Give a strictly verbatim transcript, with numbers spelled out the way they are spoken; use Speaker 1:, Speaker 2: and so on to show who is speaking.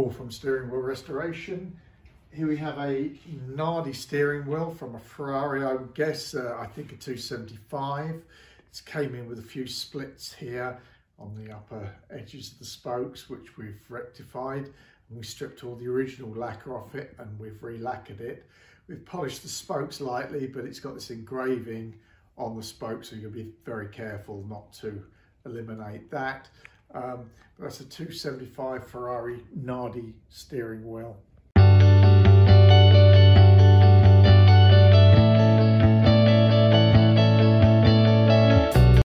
Speaker 1: Paul from Steering Wheel Restoration. Here we have a Nardi steering wheel from a Ferrari, I would guess, uh, I think a two seventy-five. It came in with a few splits here on the upper edges of the spokes, which we've rectified. And we stripped all the original lacquer off it and we've re-lacquered it. We've polished the spokes lightly, but it's got this engraving on the spokes, so you've got to be very careful not to eliminate that. Um, but that's a two seventy-five Ferrari Nardi steering wheel.